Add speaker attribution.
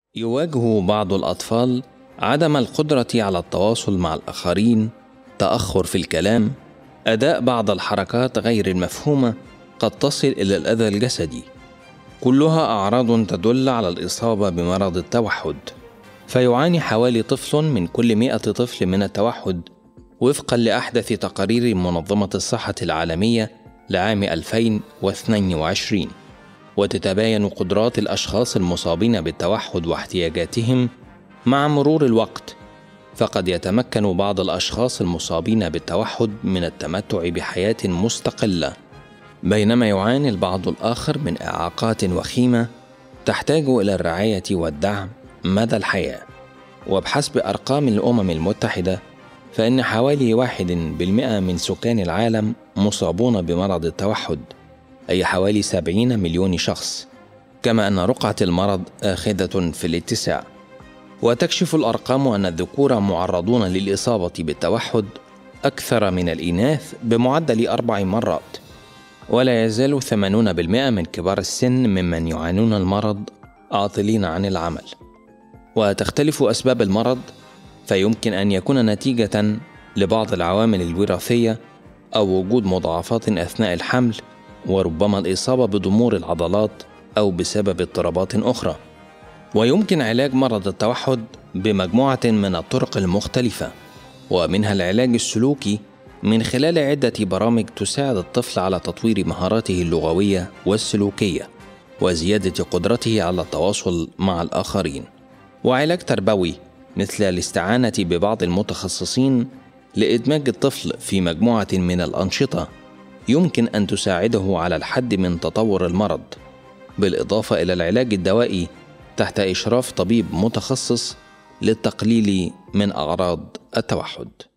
Speaker 1: يواجه بعض الأطفال عدم القدرة على التواصل مع الآخرين، تأخر في الكلام، أداء بعض الحركات غير المفهومة قد تصل إلى الأذى الجسدي، كلها أعراض تدل على الإصابة بمرض التوحد. فيعاني حوالي طفل من كل 100 طفل من التوحد وفقا لأحدث تقارير منظمة الصحة العالمية لعام 2022. وتتباين قدرات الأشخاص المصابين بالتوحد واحتياجاتهم مع مرور الوقت، فقد يتمكن بعض الأشخاص المصابين بالتوحد من التمتع بحياة مستقلة، بينما يعاني البعض الآخر من إعاقات وخيمة تحتاج إلى الرعاية والدعم مدى الحياة. وبحسب أرقام الأمم المتحدة، فإن حوالي 1% من سكان العالم مصابون بمرض التوحد، أي حوالي 70 مليون شخص، كما أن رقعة المرض آخذة في الاتساع. وتكشف الأرقام أن الذكور معرضون للإصابة بالتوحد أكثر من الإناث بمعدل 4 مرات، ولا يزال 80% من كبار السن ممن يعانون المرض عاطلين عن العمل. وتختلف أسباب المرض، فيمكن أن يكون نتيجة لبعض العوامل الوراثية أو وجود مضاعفات أثناء الحمل، وربما الإصابة بضمور العضلات أو بسبب اضطرابات أخرى. ويمكن علاج مرض التوحد بمجموعة من الطرق المختلفة، ومنها العلاج السلوكي من خلال عدة برامج تساعد الطفل على تطوير مهاراته اللغوية والسلوكية وزيادة قدرته على التواصل مع الآخرين، وعلاج تربوي مثل الاستعانة ببعض المتخصصين لإدماج الطفل في مجموعة من الأنشطة يمكن أن تساعده على الحد من تطور المرض، بالإضافة إلى العلاج الدوائي تحت إشراف طبيب متخصص للتقليل من أعراض التوحد.